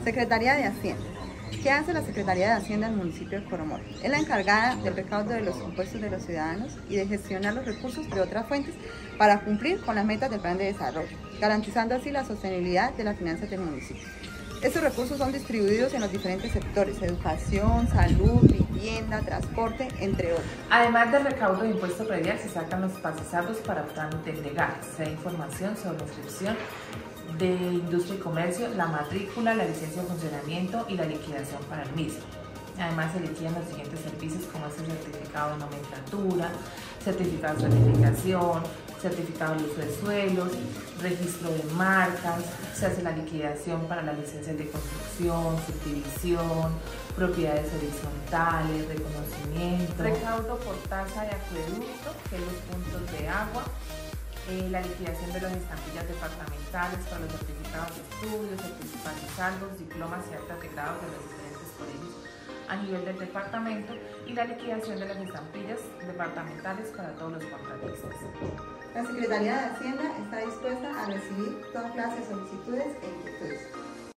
Secretaría de Hacienda. ¿Qué hace la Secretaría de Hacienda del municipio de Coromoro? Es la encargada del recaudo de los impuestos de los ciudadanos y de gestionar los recursos de otras fuentes para cumplir con las metas del plan de desarrollo, garantizando así la sostenibilidad de las finanzas del municipio. Estos recursos son distribuidos en los diferentes sectores: educación, salud, vivienda, transporte, entre otros. Además del recaudo de impuesto predial, se sacan los pasasaldos para trámites legales. Se da información sobre la inscripción de industria y comercio, la matrícula, la licencia de funcionamiento y la liquidación para el mismo. Además se liquidan los siguientes servicios, como es el certificado de nomenclatura, certificado de certificación, certificado de uso de suelos, registro de marcas. Se hace la liquidación para las licencias de construcción, subdivisión, propiedades horizontales, reconocimiento, recaudo por tasa de acueducto, que es los puntos de agua, la liquidación de las estampillas departamentales para los certificados de estudios, certificados de salvos, diplomas y actas de grado de los diferentes colegios a nivel del departamento, y la liquidación de las estampillas departamentales para todos los contratistas. La Secretaría de Hacienda está dispuesta a recibir toda clase de solicitudes e inquietudes.